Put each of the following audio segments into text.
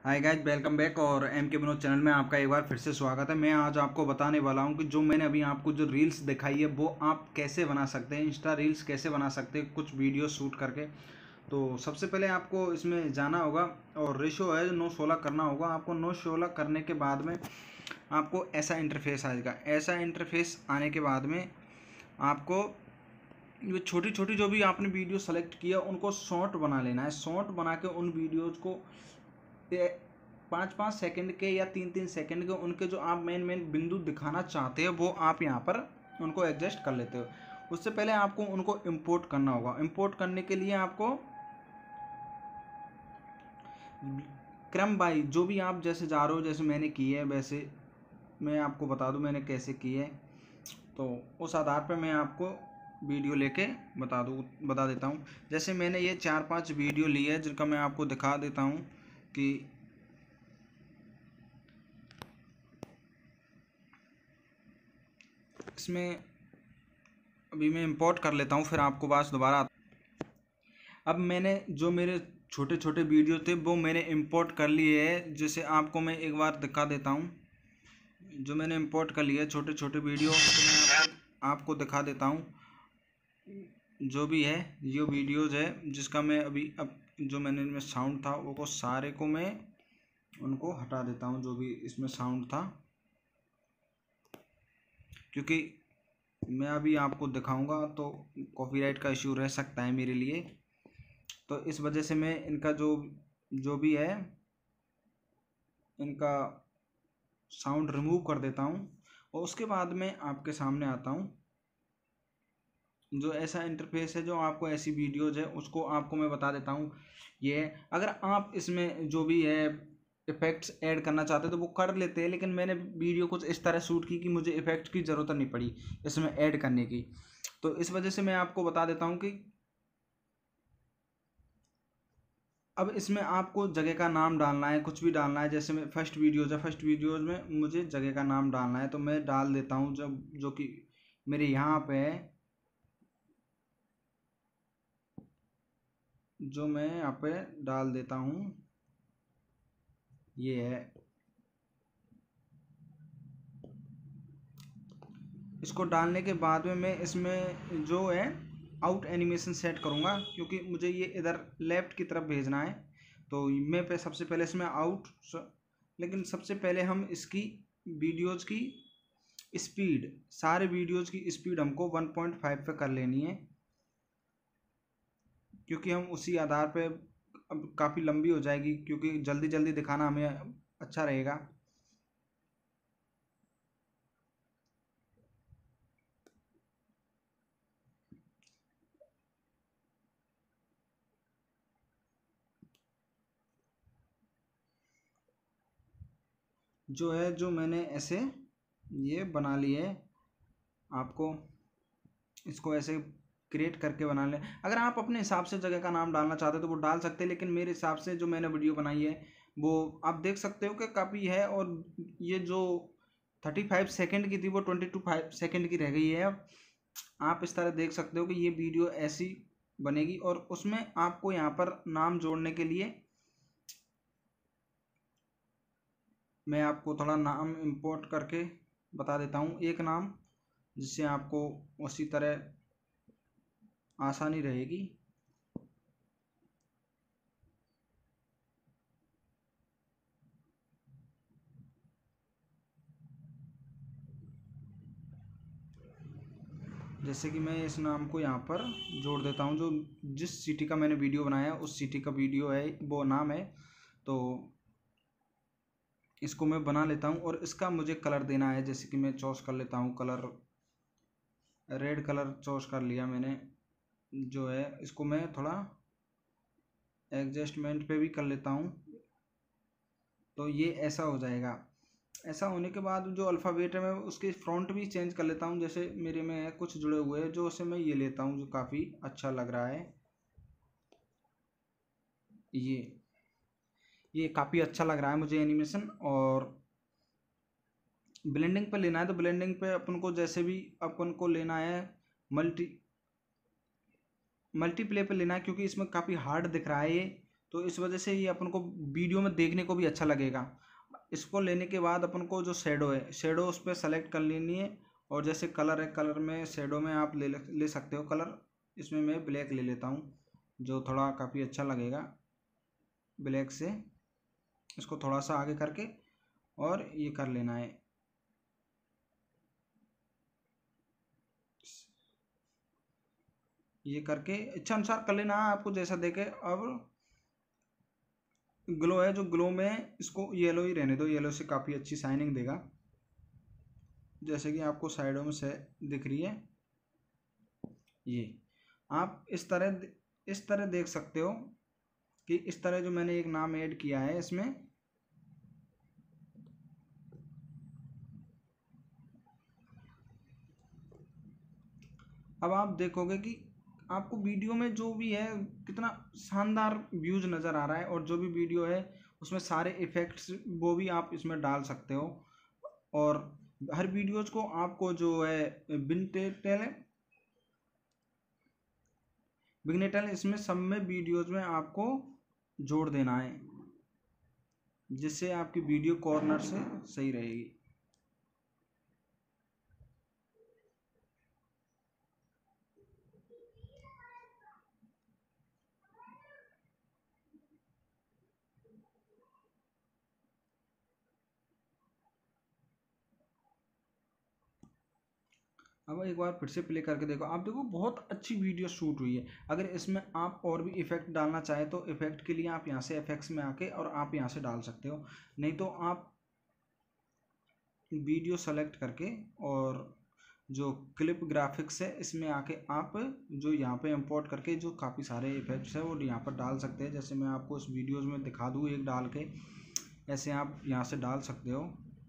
हाय guys, welcome back. और M K Vinod channel में आपका एक बार फिर से स्वागत है। मैं आज आपको बताने वाला हूं कि जो मैंने अभी आपको जो रील्स दिखाई है वो आप कैसे बना सकते हैं, इंस्टा रील्स कैसे बना सकते हैं कुछ वीडियो शूट करके। तो सबसे पहले आपको इसमें जाना होगा और रेशो है 9:16 करना होगा। आपको 9:16 करने के बाद में आपको ऐसा इंटरफेस आएगा। ऐसा इंटरफेस आने के बाद में आपको ये छोटी छोटी जो भी आपने वीडियो सेलेक्ट किया उनको शॉर्ट बना लेना है। शॉर्ट बना के उन वीडियोज़ को 5-5 सेकंड के या 3-3 सेकंड के उनके जो आप मेन मेन बिंदु दिखाना चाहते हैं वो आप यहाँ पर उनको एडजस्ट कर लेते हो। उससे पहले आपको उनको इंपोर्ट करना होगा। इंपोर्ट करने के लिए आपको क्रम बाई जो भी आप जैसे जा रहे हो, जैसे मैंने की है वैसे मैं आपको बता दूं मैंने कैसे की है। तो उस आधार पर मैं आपको वीडियो लेके बता देता हूँ। जैसे मैंने ये 4-5 वीडियो ली है जिनका मैं आपको दिखा देता हूँ कि इसमें अभी मैं इंपोर्ट कर लेता हूँ, फिर आपको बात दोबारा। अब मैंने जो मेरे छोटे छोटे वीडियो थे वो मैंने इंपोर्ट कर लिए है। जैसे आपको मैं एक बार दिखा देता हूँ जो मैंने इंपोर्ट कर लिया है छोटे छोटे वीडियो, तो मैं आपको दिखा देता हूँ। जो भी है ये वीडियोज़ है जिसका मैं अभी अब जो मैंने इनमें साउंड था वो सारे को मैं उनको हटा देता हूँ जो भी इसमें साउंड था, क्योंकि मैं अभी आपको दिखाऊंगा तो कॉपीराइट का इशू रह सकता है मेरे लिए। तो इस वजह से मैं इनका जो भी है इनका साउंड रिमूव कर देता हूँ और उसके बाद में आपके सामने आता हूँ। जो ऐसा इंटरफेस है, जो आपको ऐसी वीडियोज़ है उसको आपको मैं बता देता हूँ। ये अगर आप इसमें जो भी है इफ़ेक्ट्स ऐड करना चाहते तो वो कर लेते हैं, लेकिन मैंने वीडियो कुछ इस तरह शूट की कि मुझे इफ़ेक्ट की ज़रूरत नहीं पड़ी इसमें ऐड करने की। तो इस वजह से मैं आपको बता देता हूँ कि अब इसमें आपको जगह का नाम डालना है, कुछ भी डालना है। जैसे मैं फर्स्ट वीडियोज़ में मुझे जगह का नाम डालना है तो मैं डाल देता हूँ जब जो कि मेरे यहाँ पे है, जो मैं यहाँ पे डाल देता हूँ ये है। इसको डालने के बाद में मैं इसमें जो है आउट एनिमेशन सेट करूँगा, क्योंकि मुझे ये इधर लेफ़्ट की तरफ भेजना है। तो मैं सबसे पहले इसमें लेकिन सबसे पहले हम इसकी वीडियोज़ की स्पीड, सारे वीडियोज़ की स्पीड हमको 1.5 पे कर लेनी है, क्योंकि हम उसी आधार पे अब काफ़ी लंबी हो जाएगी, क्योंकि जल्दी जल्दी दिखाना हमें अच्छा रहेगा। जो है जो मैंने ऐसे ये बना ली है, आपको इसको ऐसे क्रिएट करके बना लें। अगर आप अपने हिसाब से जगह का नाम डालना चाहते हो तो वो डाल सकते हैं, लेकिन मेरे हिसाब से जो मैंने वीडियो बनाई है वो आप देख सकते हो कि काफ़ी है। और ये जो 35 सेकंड की थी वो 22 सेकंड की रह गई है। अब आप इस तरह देख सकते हो कि ये वीडियो ऐसी बनेगी। और उसमें आपको यहाँ पर नाम जोड़ने के लिए मैं आपको थोड़ा नाम इंपोर्ट करके बता देता हूँ, एक नाम, जिससे आपको उसी तरह आसानी रहेगी। जैसे कि मैं इस नाम को यहाँ पर जोड़ देता हूँ, जो जिस सिटी का मैंने वीडियो बनाया उस सिटी का वीडियो है वो नाम है। तो इसको मैं बना लेता हूँ और इसका मुझे कलर देना है। जैसे कि मैं चॉइस कर लेता हूँ कलर, रेड कलर चॉइस कर लिया मैंने। जो है इसको मैं थोड़ा एडजस्टमेंट पे भी कर लेता हूँ, तो ये ऐसा हो जाएगा। ऐसा होने के बाद जो अल्फ़ाबेट है मैं उसके फ्रंट भी चेंज कर लेता हूँ। जैसे मेरे में है कुछ जुड़े हुए हैं जो उसे मैं ये लेता हूँ, जो काफ़ी अच्छा लग रहा है। ये काफ़ी अच्छा लग रहा है मुझे एनिमेशन। और ब्लेंडिंग पे लेना है तो ब्लेंडिंग पे अपन को जैसे भी अपन को लेना है मल्टीप्ले पे लेना है, क्योंकि इसमें काफ़ी हार्ड दिख रहा है ये। तो इस वजह से ये अपन को वीडियो में देखने को भी अच्छा लगेगा। इसको लेने के बाद अपन को जो शेडो है, शेडो उस पर सेलेक्ट कर लेनी है। और जैसे कलर है, कलर में शेडो में आप ले सकते हो कलर। इसमें मैं ब्लैक ले लेता हूँ, जो थोड़ा काफ़ी अच्छा लगेगा। ब्लैक से इसको थोड़ा सा आगे करके और ये कर लेना है। ये करके इच्छा अनुसार कर लेना है, आपको जैसा देखे। अब ग्लो है, जो ग्लो में इसको येलो ही रहने दो, येलो से काफ़ी अच्छी शाइनिंग देगा, जैसे कि आपको साइडों में से दिख रही है। ये आप इस तरह देख सकते हो कि इस तरह जो मैंने एक नाम ऐड किया है इसमें, अब आप देखोगे कि आपको वीडियो में जो भी है कितना शानदार व्यूज नज़र आ रहा है। और जो भी वीडियो है उसमें सारे इफ़ेक्ट्स वो भी आप इसमें डाल सकते हो। और हर वीडियोज को आपको जो है विग्नेटल इसमें सब में वीडियोज में आपको जोड़ देना है, जिससे आपकी वीडियो कॉर्नर से सही रहेगी। अब एक बार फिर से प्ले करके देखो, आप देखो बहुत अच्छी वीडियो शूट हुई है। अगर इसमें आप और भी इफ़ेक्ट डालना चाहे तो इफ़ेक्ट के लिए आप यहाँ से इफेक्ट्स में आके और आप यहाँ से डाल सकते हो। नहीं तो आप वीडियो सेलेक्ट करके और जो क्लिप ग्राफिक्स है इसमें आके आप जो यहाँ पे इंपोर्ट करके जो काफ़ी सारे इफ़ेक्ट्स है वो यहाँ पर डाल सकते हैं। जैसे मैं आपको इस वीडियोज़ में दिखा दूँ एक डाल के, ऐसे आप यहाँ से डाल सकते हो,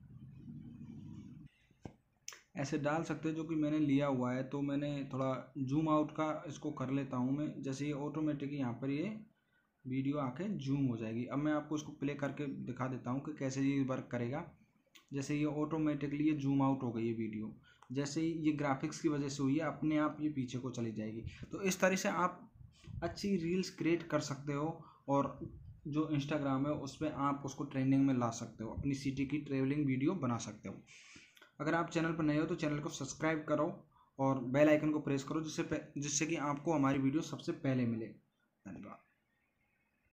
ऐसे डाल सकते हो। जो कि मैंने लिया हुआ है, तो मैंने थोड़ा जूम आउट का इसको कर लेता हूँ मैं। जैसे ये ऑटोमेटिक यहाँ पर ये वीडियो आके जूम हो जाएगी। अब मैं आपको इसको प्ले करके दिखा देता हूँ कि कैसे ये वर्क करेगा। जैसे ये ऑटोमेटिकली ये जूम आउट हो गई है वीडियो, जैसे ही ये ग्राफिक्स की वजह से हुई है, अपने आप ये पीछे को चली जाएगी। तो इस तरह से आप अच्छी रील्स क्रिएट कर सकते हो और जो इंस्टाग्राम है उस पर आप उसको ट्रेंडिंग में ला सकते हो, अपनी सिटी की ट्रेवलिंग वीडियो बना सकते हो। अगर आप चैनल पर नए हो तो चैनल को सब्सक्राइब करो और बेल आइकन को प्रेस करो, जिससे कि आपको हमारी वीडियो सबसे पहले मिले। धन्यवाद।